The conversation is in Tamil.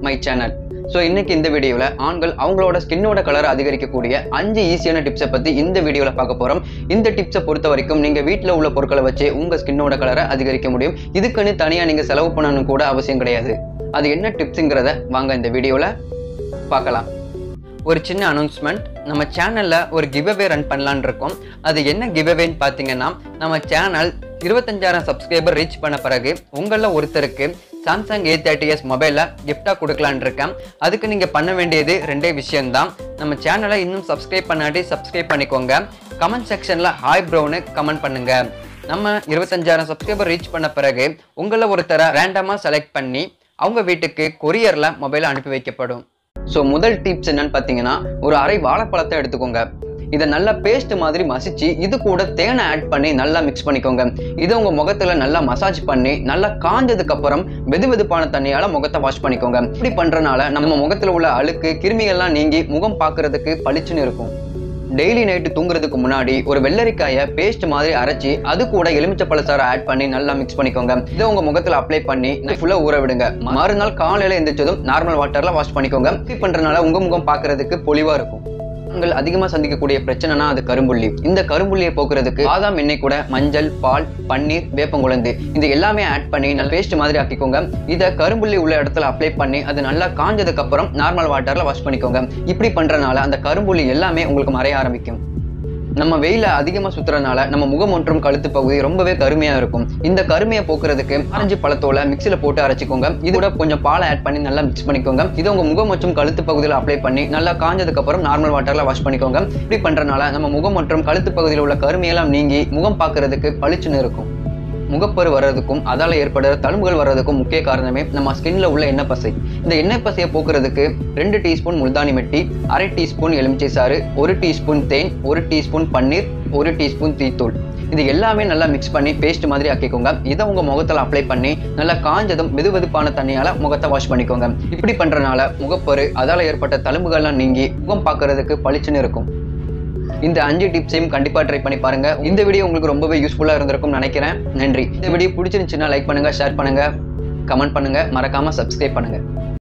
My channel. ஸோ இன்னைக்கு இந்த வீடியோவில் ஆண்கள் அவங்களோட ஸ்கின்னோட கலரை அதிகரிக்கக்கூடிய 5 ஈஸியான டிப்ஸை பற்றி இந்த வீடியோவில் பார்க்க போகிறோம். இந்த டிப்ஸை பொறுத்த வரைக்கும் நீங்கள் வீட்டில் உள்ள பொருட்களை வச்சு உங்கள் ஸ்கின்னோட கலரை அதிகரிக்க முடியும். இதுக்குன்னு தனியாக நீங்கள் செலவு பண்ணணும் கூட அவசியம் கிடையாது. அது என்ன டிப்ஸுங்கிறத வாங்க இந்த வீடியோவில் பார்க்கலாம். ஒரு சின்ன அனௌன்ஸ்மெண்ட், நம்ம சேனலில் ஒரு கிவ்அவே ரன் பண்ணலான்னு இருக்கோம். அது என்ன கிவ்அவேன்னு பார்த்தீங்கன்னா, நம்ம சேனல் 25,000 சப்ஸ்கிரைபர் ரீச் பண்ண பிறகு உங்களில் ஒருத்தருக்கு சாம்சங் A30s மொபைலை கிஃப்டாக கொடுக்கலான் இருக்கேன். அதுக்கு நீங்கள் பண்ண வேண்டியது 2 விஷயம்தான். நம்ம சேனலை இன்னும் சப்ஸ்கிரைப் பண்ணாட்டி சப்ஸ்கிரைப் பண்ணிக்கோங்க. கமெண்ட் செக்ஷனில் ஹாய் ப்ரோன்னு கமெண்ட் பண்ணுங்கள். நம்ம 25,000 சப்ஸ்கிரைபர் ரீச் பண்ண பிறகு உங்களில் ஒருத்தரை ரேண்டமாக செலக்ட் பண்ணி அவங்க வீட்டுக்கு கொரியரில் மொபைலை அனுப்பி வைக்கப்படும். ஸோ முதல் டிப்ஸ் என்னன்னு பார்த்தீங்கன்னா, ஒரு அரை வாழைப்பழத்தை எடுத்துக்கோங்க. இதை நல்லா பேஸ்ட் மாதிரி மசிச்சு இது கூட தேனை ஆட் பண்ணி நல்லா மிக்ஸ் பண்ணிக்கோங்க. இதை உங்க முகத்துல நல்லா மசாஜ் பண்ணி நல்லா காஞ்சதுக்கு அப்புறம் வெதுவெதுப்பான தண்ணியால முகத்தை வாஷ் பண்ணிக்கோங்க. இப்படி பண்றதுனால நம்ம முகத்துல உள்ள அழுக்கு கிருமிகள்லாம் நீங்கி முகம் பார்க்கறதுக்கு பளிச்சுன்னு இருக்கும். டெய்லி நைட்டு தூங்குறதுக்கு முன்னாடி ஒரு வெள்ளரிக்காயை பேஸ்ட் மாதிரி அரைச்சி அது கூட எலுமிச்சை பழச்சாறை ஆட் பண்ணி நல்லா மிக்ஸ் பண்ணிக்கோங்க. இதை உங்க முகத்துல அப்ளை பண்ணி ஃபுல்லா ஊற விடுங்க. மறுநாள் காலையில எந்திரிச்சதும் நார்மல் வாட்டர்ல வாஷ் பண்ணிக்கோங்க. இப்படி பண்றதுனால உங்க முகம் பார்க்கறதுக்கு பொலிவா இருக்கும். ஆண்கள் அதிகமா சந்திக்கக்கூடிய பிரச்சனைனா அது கரும்புள்ளி. இந்த கரும்புள்ளியை போக்குறதுக்கு பாதாம் எண்ணெய் கூட மஞ்சள், பால், பன்னீர், வேப்பங்குழந்து இது எல்லாமே ஆட் பண்ணி நல்ல பேஸ்ட் மாதிரி ஆக்கிக்கோங்க. இதை கரும்புள்ளி உள்ள இடத்துல அப்ளை பண்ணி அது நல்லா காஞ்சதுக்கு அப்புறம் நார்மல் வாட்டர்ல வாஷ் பண்ணிக்கோங்க. இப்படி பண்றதுனால அந்த கரும்புள்ளி எல்லாமே உங்களுக்கு மறைய ஆரம்பிக்கும். நம்ம வெயில அதிகமா சுத்துறதுனால நம்ம முகம் மற்றும் கழுத்து பகுதி ரொம்பவே கருமையா இருக்கும். இந்த கருமையை போக்குறதுக்கு ஆரஞ்சு பழத்தோல மிக்சியில போட்டு அரைச்சிக்கோங்க. இது கூட கொஞ்சம் பாலை ஆட் பண்ணி நல்லா மிக்ஸ் பண்ணிக்கோங்க. இதை உங்க முகம் மற்றும் கழுத்து பகுதியில் அப்ளை பண்ணி நல்லா காஞ்சதுக்கு அப்புறம் நார்மல் வாட்டர்ல வாஷ் பண்ணிக்கோங்க. இப்படி பண்றதுனால நம்ம முகம் மற்றும் கழுத்து பகுதியில் உள்ள கருமையெல்லாம் நீங்கி முகம் பார்க்கறதுக்கு பளிச்சுன்னு இருக்கும். முகப்பரு வர்றதுக்கும் அதால ஏற்படுற தழும்புகள் வர்றதுக்கும் முக்கிய காரணமே நம்ம ஸ்கின்ல உள்ள எண்ணெய் பசை. இந்த எண்ணெய் பசையை போக்குறதுக்கு 2 டீஸ்பூன் முல்தானி மெட்டி, அரை டீஸ்பூன் எலுமிச்சை சாறு, 1 டீஸ்பூன் தேன், 1 டீஸ்பூன் பன்னீர், 1 டீஸ்பூன் டீத்தூள் இது எல்லாமே நல்லா மிக்ஸ் பண்ணி பேஸ்ட் மாதிரி ஆக்கிக்கோங்க. இதை உங்க முகத்துல அப்ளை பண்ணி நல்லா காஞ்சதும் வெதுவெதுப்பான தண்ணியால முகத்தை வாஷ் பண்ணிக்கோங்க. இப்படி பண்றதுனால முகப்பரு அதால ஏற்பட்ட தழும்புகள்லாம் நீங்கி முகம் பார்க்கறதுக்கு பளிச்சுன்னு இருக்கும். இந்த 5 டிப்ஸையும் கண்டிப்பா ட்ரை பண்ணி பாருங்க. இந்த வீடியோ உங்களுக்கு ரொம்பவே யூஸ்ஃபுல்லா இருந்திருக்கும் நினைக்கிறேன். நன்றி. இந்த வீடியோ பிடிச்சிருந்துச்சுன்னா லைக் பண்ணுங்க, ஷேர் பண்ணுங்க, கமெண்ட் பண்ணுங்க, மறக்காம சப்ஸ்கிரைப் பண்ணுங்க.